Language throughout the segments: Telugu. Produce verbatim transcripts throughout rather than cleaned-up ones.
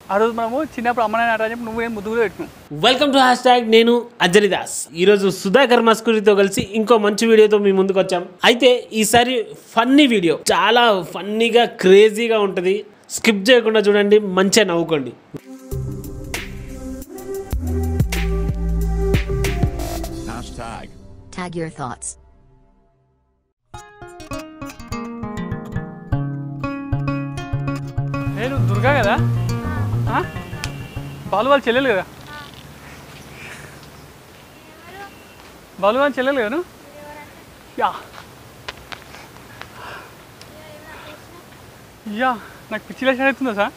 ఆ రోజు మనము చిన్నప్పుడు అమ్మ నాన్న చెప్పి నువ్వు ఏం ముద్దుగా పెట్టుకున్నావు. వెల్కమ్ టు హ్యాష్ ట్యాగ్ నేను అంజలిదాస్. ఈరోజు సుధాకర్ మస్కూరితో కలిసి ఇంకో మంచి వీడియోతో మీ ముందుకు వచ్చాం. అయితే ఈసారి ఫన్నీ వీడియో, చాలా ఫన్నీగా క్రేజీగా ఉంటుంది. స్కిప్ చేయకుండా చూడండి, మంచిగా నవ్వుకోండి. Tag your thoughts. నేను దుర్గా కదా, బాలు వాళ్ళు చెల్లెలు కదా, బాలు వాళ్ళు చెల్లెలు కదా. యా యా నాకు పిచ్చి లక్షణ అవుతుందా సార్?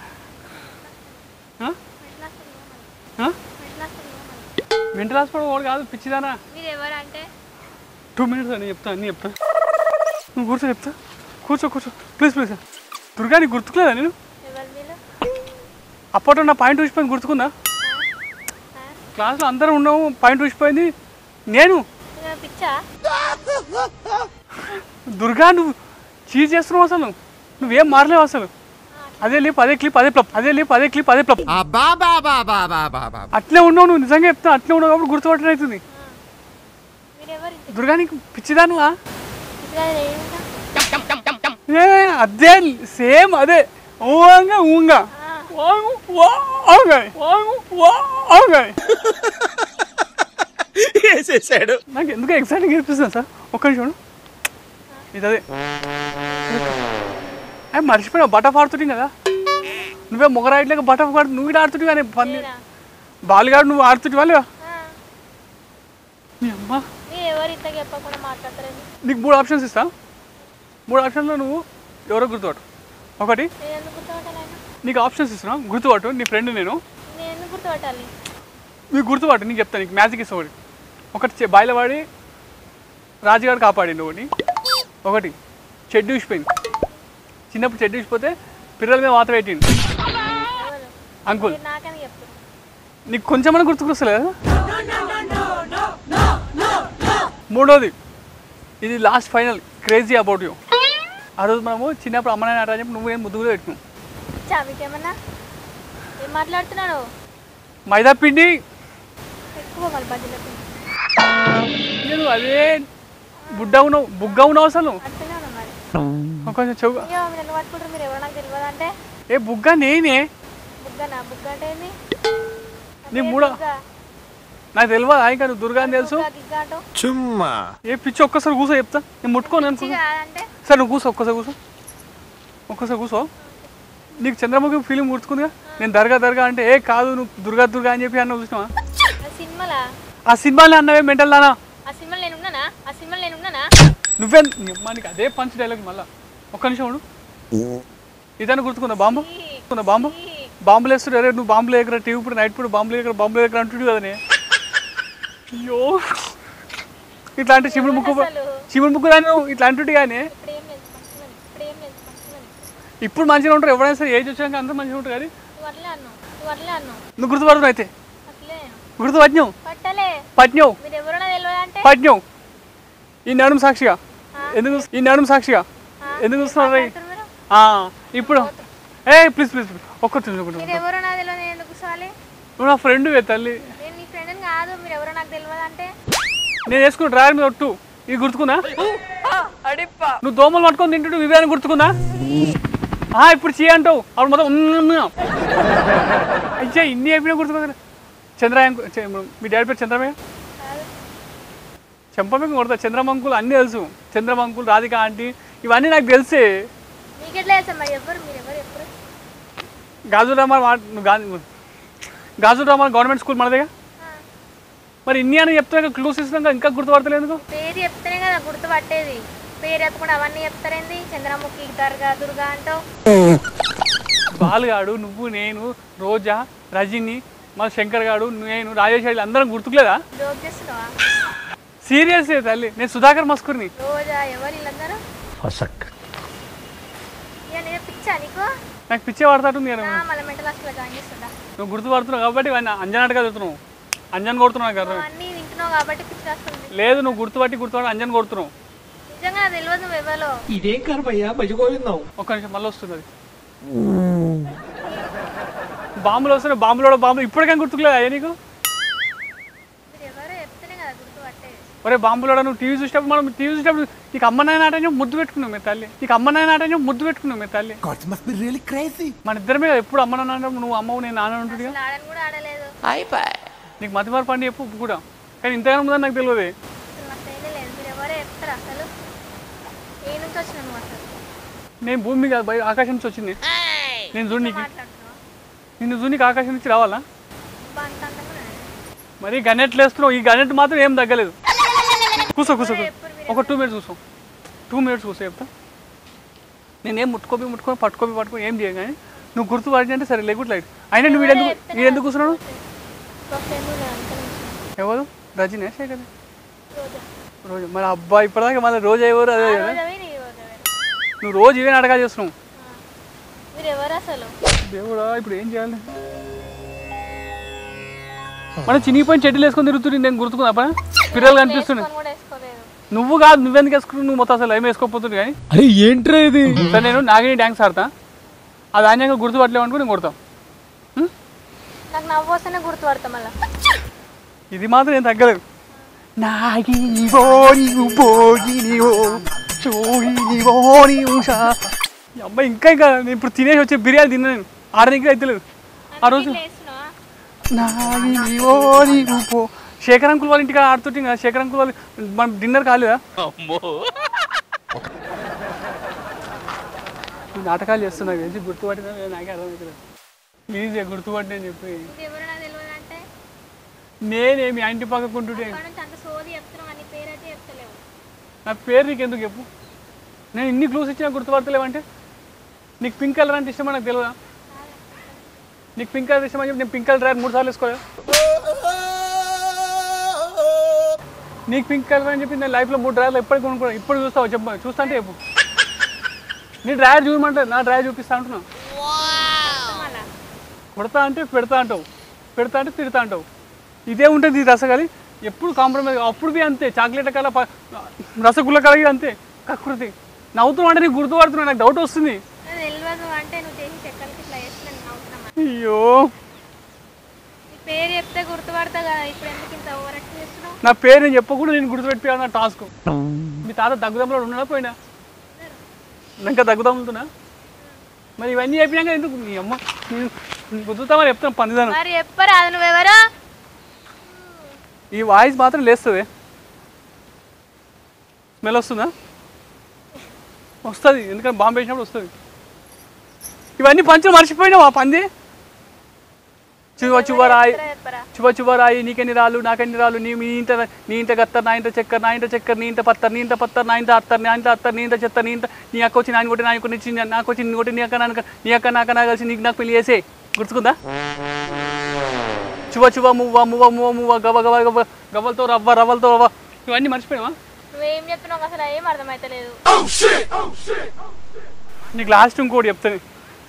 మెంటల్ హాస్పిటల్ వాడు కాదు, పిచ్చిదానా. టూ మినిట్స్ అని చెప్తా, అన్నీ చెప్తా. నువ్వు కూర్చో, చెప్తా. కూర్చో కూర్చో ప్లీజ్ ప్లీజ్. దుర్గా నీకు గుర్తుకులేదా? నేను అప్పట్లో నా పాయింట్ ఊసిపోయింది, గుర్తుకుందా? క్లాస్లో అందరూ ఉన్నాము, పాయింట్ ఊసిపోయింది. నేను దుర్గా నువ్వు చీజ్ చేస్తున్నావు, అసలు నువ్వేం మారలేవు అసలు. అదే లేపు అదే క్లిప్ అదే ప్లప్, అదే లేపు అదే క్లిప్ అదే ప్లప్. అట్లే ఉన్నావు నువ్వు, నిజంగా చెప్తా. అట్లే ఉన్నావు కాబట్టి గుర్తుపట్టడం అవుతుంది. దుర్గా నీకు పిచ్చిదానువా? అదే సేమ్ అదే ఊంగా ఊంగా వేసేసాడు. నాకు ఎందుకు ఎక్సైటింగ్ అనిపిస్తుంది సార్. ఒక్క నిమిషం, ఇది అదే అవి మర్చిపోయినా. బటఫ్ ఆడుతుంటే కదా నువ్వే మొగరాయిట్లేక బటఫ్ ఆడు, నువ్వు కూడా ఆడుతుంటే కానీ పని బాలుగాడు నువ్వు ఆడుతుంటే వాళ్ళు. నీ అమ్మ నీకు మూడు ఆప్షన్స్ ఇస్తా. మూడు ఆప్షన్లో నువ్వు ఎవరో గుర్తుపట్టు. ఒకటి నీకు ఆప్షన్స్ ఇస్తున్నా, గుర్తుపట్టు. నీ ఫ్రెండ్ నేను, నీకు గుర్తుపట్టు. నీకు చెప్తాను, నీకు మ్యాజిక్ ఇస్తా. ఒకటి ఒకటి బాయిలవాడి రాజుగాడు కాపాడిండు. ఒకటి ఒకటి చెడ్డు ఊసిపోయింది. చిన్నప్పుడు చెడ్డు ఊసిపోతే పిల్లల మీద వాత పెట్టిండు అంకుల్. నీకు కొంచెమన్నా గుర్తుకొస్తలేదు. మూడోది, ఇది last final, crazy about you. ఆ రోజు మనము చిన్నప్పుడు అమ్మ నాన్న చెప్పి నువ్వు ఏం ముద్దుగా పెట్టుకున్నావు. మైదా పిండి నేను అదే బుడ్డ ఉన్నావు, బుగ్గ ఉన్నావు అసలు. కొంచెం చెవు ఏ బుగ్గ నేనే. నీ మూడో నాకు తెలియదు. ఆయన నువ్వు దుర్గా అని తెలుసు. చుమ్మా ఏ పిచ్చి. ఒక్కసారి కూర్చో, చెప్తా. నేను ముట్టుకోను అనుకో. సరే నువ్వు కూర్చో, ఒక్కసారి కూర్చో, ఒక్కసారి కూర్చో. నీకు చంద్రముఖి ఫీలింగ్ గుర్తుకుందిగా. నేను దర్గా దర్గా అంటే ఏ కాదు నువ్వు దుర్గా దుర్గా అని చెప్పి అన్న చూసినావా? ఆ సినిమాలో అన్నవే మెంటల్ దానా. నువ్వే నీకు అదే పంచ్ డైలాగ్. మళ్ళా ఒక్క నిమిషం ఉండు. ఇదన్నా గుర్తుకుందా? బాంబు బాంబు బాంబులు వేస్తుడు. అరే నువ్వు బాంబులు ఎక్కడ టీవీ ఇప్పుడు నైట్ ఇప్పుడు బాంబులు ఎక్కడ బాంబులు ఎక్కడ అంటుడు కదనే. అయ్యో ఇట్లాంటి చిముడు ముక్కు చిముడు ముక్కు దాన్ని ఇట్లా అంటుడు కానీ ఇప్పుడు మంచిగా ఉంటారు. ఎవరైనా సరే ఏజ్ వచ్చాక అందరూ మంచిగా ఉంటారు. కానీ నువ్వు గుర్తుపడుతున్నావు. అయితే గుర్తు పట్టినావు పట్టినావు పట్టినావు ఈ నడుము సాక్షిగా. ఎందుకు ఈ నడుము సాక్షిగా ఎందుకు చూస్తున్నావు? ఇప్పుడు ఏ ప్లీజ్ ప్లీజ్ ఒక్క నువ్వు నా ఫ్రెండ్ తల్లి. నేను వేసుకున్న డ్రైవర్ మీద ఒట్టు ఇది గుర్తుకుందా? నువ్వు దోమలు పట్టుకొని తింటుంటే వివేకం గుర్తుకుందా? ఇప్పుడు చేయ అంటావు అప్పుడు మొత్తం అయ్యా ఇన్ని అయిపోయినా గుర్తుకుందా? చంద్రయాన్ మీ డాడీ పేరు చంద్రమయ్య. చెంపమే కొడతా. చంద్రమంకులు అన్నీ తెలుసు. చంద్రమంకులు, రాధిక ఆంటీ ఇవన్నీ నాకు తెలిసే. గాజు రామార్ గాజు రామార్ గవర్నమెంట్ స్కూల్ మనదేగా. మరి ఇన్ని అని చెప్తా క్లూస్ ఇస్తున్నాక ఇంకా గుర్తుపడతలేదు. పేరు చెప్తేనే కదా గుర్తుపట్టేది. పేరు చెప్పకుండా అవన్నీ చెప్తారేంది? చంద్రముఖి, దర్గా, దుర్గా అంటావు. బాలుగాడు, నువ్వు, నేను, రోజా, రజని, మన శంకర్ గాడు, నేను, రాజేశ్వరి అందరం గుర్తుకులేదా? సీరియస్ తల్లి. నేను సుధాకర్ మస్కూరిని. రోజా ఎవరు వీళ్ళందరూ? నాకు పిచ్చే పడతాడు. నువ్వు గుర్తుపడుతున్నావు కాబట్టి అంజనాటగా చదువుతున్నావు. అంజన్ కొడుతున్నావు కదా. లేదు నువ్వు గుర్తుపట్టి గుర్తుపట్టి అంజన్ కొడుతున్నావు. ఇదేం కర్మయ్యా బజగోవిందాం. ఒక్క నిమిషం మళ్ళీ వస్తుంది. బాంబులు వస్తున్నాయి, బాంబులో బాంబులు ఇప్పటికేం గుర్తుకులేదు అయ్యా నీకు? ఒరే బాంబులోడా నువ్వు టీవీ చూసినప్పుడు మనం టీవీ చూసినప్పుడు నీకు అమ్మనాయన ఆటని ముద్దు పెట్టుకున్నావు మీ తల్లి, నీకు అమ్మనాయన ఆటని ముద్దు పెట్టుకున్నావు మీ తల్లి. మన ఇద్దరమే ఎప్పుడు అమ్మ నాన్న నువ్వు అమ్మవు నేను నాన్న ఉంటుంది కదా. నీకు మతి మార్పు పండి చెప్పు కూడా, కానీ ఇంతగానో ఉందని నాకు తెలియదు. నేను భూమి కాదు బయట ఆకాశం నుంచి వచ్చింది. నేను చూడు నీకు నిన్ను చూడు నీకు ఆకాశం నుంచి రావాలా? మరి గన్నెట్లు వేస్తున్నావు, ఈ గన్నెట్ మాత్రం ఏం తగ్గలేదు. కూర్చో కూర్చో ఒక టూ మినిట్స్ కూర్చో, టూ మినిట్స్ కూర్చో చెప్తా. నేనేం ముట్టుకోపి ముట్టుకొని పట్టుకోపి పట్టుకొని ఏం చేయ, కానీ నువ్వు గుర్తు పడి అంటే సరే లేకుండా లైట్ అయినా నువ్వు వీడెందుకు వీడెందుకు కూర్చున్నాడు? ఎవరు? రజనీషే కదా రోజు. మరి అబ్బా ఇప్పటిదాకా మళ్ళీ రోజు ఎవరు అదే కదా. నువ్వు రోజు ఇవే నాటకాలు చేస్తున్నావు. దేవుడా ఇప్పుడు ఏం చేయాలి? మనం చినిగిపోయిన చెడ్డీలు వేసుకొని తిరుగుతుంది, నేను గుర్తుకున్నా పని పిల్లలు కనిపిస్తున్నాయి. నువ్వు కాదు నువ్వెందుకు వేసుకున్నావు? నువ్వు మొత్తం అసలు ఏమి వేసుకోకపోతుంది కానీ. అరే ఏంట్రా ఇది? సరే నేను నాగిని డ్యాన్స్ ఆడతా, అది ఆన్యంగా గుర్తుపట్టలేవు అనుకో నేను కొడతాం. ఇది మాత్రం ఏం తగ్గలేదు. అబ్బాయి ఇంకా ఇంకా నేను ఇప్పుడు తినేసి వచ్చే బిర్యానీ తిన్నా నేను ఆడడానికి అయితే లేదు ఆ రోజు. శేఖర్ అంకుల్ వాళ్ళ ఇంటికి ఆడుతుంటే కదా, శేఖర్ అంకుల్ వాళ్ళు మన డిన్నర్ కాలేదా? నాటకాలు చేస్తున్నా తెలిసి గుర్తుపట్టినా నాకే అర్థమవుతుంది. ప్లీజ్ గుర్తుపట్టి అని చెప్పి. నేనేమి ఇంటి పక్కకుంటుంటే నా పేరు నీకు ఎందుకు చెప్పు? నేను ఇన్ని క్లూస్ ఇచ్చినా గుర్తుపడతలేవంటే నీకు పింక్ కలర్ అంటే ఇష్టమా నాకు తెలియదా? నీకు పింక్ కలర్ ఇష్టమని చెప్పి నేను పింక్ కలర్ డ్రైవర్ మూడు సార్లు వేసుకోలేదు. నీకు పింక్ కలర్ అని చెప్పి నేను లైఫ్లో మూడు డ్రైవర్లు ఎప్పటికి కొనుక్కో ఇప్పుడు చూస్తావు చెప్ప చూస్తా అంటే చెప్పు. నీ డ్రైవర్ చూడమంటే నా డ్రైవర్ చూపిస్తా అంటున్నావు. కొడతా అంటే పెడతా అంటావు, పెడతా అంటే తిడతా అంటావు. ఇదే ఉంటుంది ఈ రసగాలి ఎప్పుడు కాంప్రమైజ్. అప్పుడు బి అంతే, చాక్లెట్ కల రసగుల్ల కలిగి అంతే కకృతి. నవ్వుతున్నావు అంటే నీకు గుర్తుపడుతున్నావు, నాకు డౌట్ వస్తుంది. అయ్యో పేరు చెప్తే గుర్తుపడతా కదా, ఇప్పుడు ఎందుకు ఇంత ఓవర్ యాక్షన్ చేస్తున్నావు? నా పేరు నేను చెప్పకుండా నేను గుర్తుపెట్టిపోయాను నా టాస్క్. మీ తాత దగ్గుదమ్ములో ఉన్నాడా పోయినా? ఇంకా దగ్గుదమ్ముతున్నా మరి ఇవన్నీ చెప్పినాక ఎందుకు నీ అమ్మ నేను గుర్తుతామని చెప్తాను పందిదాను. మరి చెప్పరా నువ్వెవరా? ఈ వాయిస్ మాత్రం లేస్తుంది. స్మెల్ వస్తుందా? వస్తుంది, ఎందుకంటే బాంబు వేసినప్పుడు వస్తుంది. ఇవన్నీ పంచులు మర్చిపోయినావు ఆ పంది. చువ చువరాయి చువ చువరాయి నీకెన్ని రాళ్ళు నాకెన్ని రాళ్ళు, నీ మీ ఇంట నీ ఇంట గత్తర్ నా ఇంట చక్కర్ నా ఇంట చక్కర్ నీ ఇంట పత్తర్ నీ ఇంట పత్తర్ నా ఇంట అత్తర్ నా ఇంట అత్తర్ నీ ఇంట చెత్త నీ ఇంట నీ అక్క వచ్చి నాయన కొట్టి నాయన కొట్టి నాకు వచ్చి నీ కొట్టి నీ అక్క నాన్న నీ అక్క నాక నా కలిసి నీకు నాకు పెళ్లి చేసే గుర్తుకుందా? చువ చువ మువ్వ మువ్వ మువ్వ మువ్వ గవ గవ గవ గవ్వలతో రవ్వ రవ్వలతో రవ్వ ఇవన్నీ మర్చిపోయావా? నువ్వేం చెప్తున్నావు అసలు ఏం అర్థమైతలేదు. నీకు లాస్ట్ ఇంకోటి చెప్తాను.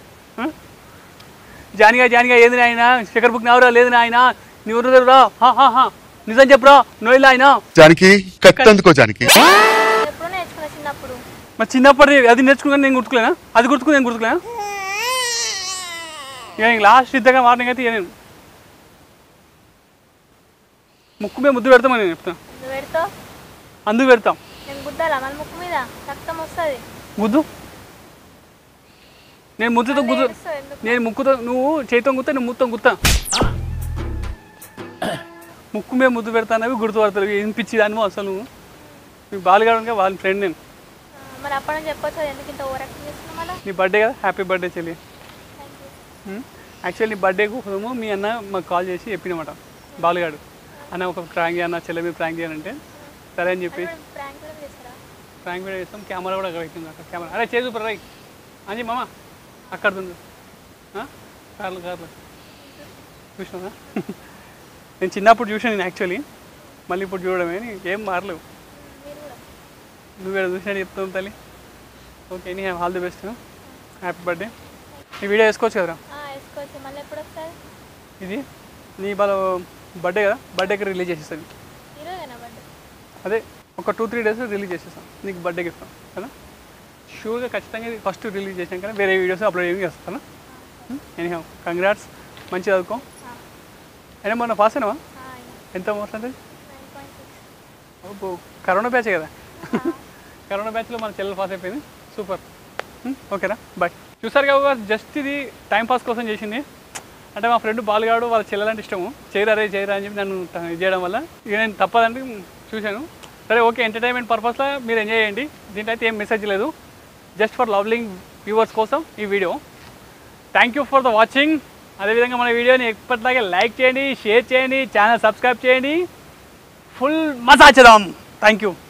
జానిగా జానిగా ఏది నాయన శేఖర్ బుక్ నవరా లేదు నాయన నువ్వు రా నిజం చెప్పురా నోయిల్ ఆయన జానికి కట్టందుకో జానికి. ఎప్పుడు నేర్చుకున్నా చిన్నప్పుడు. మరి చిన్నప్పటి అది నేర్చుకున్నా నేను గుర్తుకులేనా? అది గుర్తుకు నేను గుర్తుకులేనా? ఇక లాస్ట్ ఇద్దగా వార్నింగ్ అయితే నేను ముక్కు మీద ముద్దు పెడతామని నేను చెప్తాను. అందుకు పెడతాం. ముక్కు మీద రక్తం వస్తుంది. ముద్దు నేను ముద్దుతో గుద్దు నేను ముక్కుతో నువ్వు చేతితో గుత్తా నేను ముత్తం గుత్తా. ముక్కు మీద ముద్దు పెడతానవి గుర్తుపడతావు. ఏం పిచ్చి దానివో అసలు నువ్వు. నీకు బాలుగాడు వాళ్ళ ఫ్రెండ్ నేను. నీ బర్త్డే కదా, హ్యాపీ బర్త్డే చెల్లి. యాక్చువల్లీ నీ బర్త్డేకు మీ అన్న మాకు కాల్ చేసి చెప్పినమాట బాలుగాడు అన్న ఒక ప్రాంక్ అన్న చెల్లె మీద ప్రాంక్ చేయాలంటే సరే అని చెప్పి ప్రాంక్ కూడా చేస్తాం. కెమెరా కూడా అక్కడ అవుతుంది అక్కడ కెమెరా అరే చేసి సూపర్ రై అని మామ అక్కడ ఉంది కార్లు కార్లు చూసినా. నేను చిన్నప్పుడు చూసాను నేను యాక్చువల్లీ, మళ్ళీ ఇప్పుడు చూడడమే ఏం మారలేవు. నువ్వు చూసినట్టు చెప్తావు తల్లి. ఓకే నీ all the best, happy birthday. ఈ వీడియో వేసుకోవచ్చు కదరా? ఇది నీ వాళ్ళ బర్త్డే కదా, బర్త్డేకి రిలీజ్ చేసేస్తాను. అదే ఒక టూ త్రీ డేస్ రిలీజ్ చేసేస్తాం నీకు బర్త్డేకి ఇస్తాం కదా. షూర్గా ఖచ్చితంగా ఫస్ట్ రిలీజ్ చేసాం కానీ వేరే వీడియోస్ అప్లోడ్ ఏమి చేస్తాను. Anyhow congrats. మంచిగా చదువుకో. అయినా మొన్న పాస్ అయినావా? ఎంత పర్సెంటేజ్? కరోనా బ్యాచ్ కదా, కరోనా బ్యాచ్లో మన చెల్లెలు పాస్ అయిపోయింది. సూపర్. ఓకేనా, బాయ్. చూసారు కదా, జస్ట్ ఇది టైంపాస్ కోసం చేసింది. అంటే మా ఫ్రెండ్ బాలుగాడు వాళ్ళ చెల్లెలంటే ఇష్టము, చేయరా రే చేయరా అని చెప్పి నన్ను ఇది చేయడం వల్ల ఇక నేను తప్పదంటే చూశాను. సరే ఓకే, ఎంటర్టైన్మెంట్ పర్పస్లో మీరు ఎంజాయ్ చేయండి. దీంట్లో అయితే ఏం మెసేజ్ లేదు, జస్ట్ ఫర్ లవ్లింగ్ వ్యూవర్స్ కోసం ఈ వీడియో. Thank you for the watching. అదేవిధంగా మన వీడియోని ఎప్పటిలాగే లైక్ చేయండి, షేర్ చేయండి, ఛానల్ సబ్స్క్రైబ్ చేయండి. ఫుల్ మజా చేద్దాం. Thank you.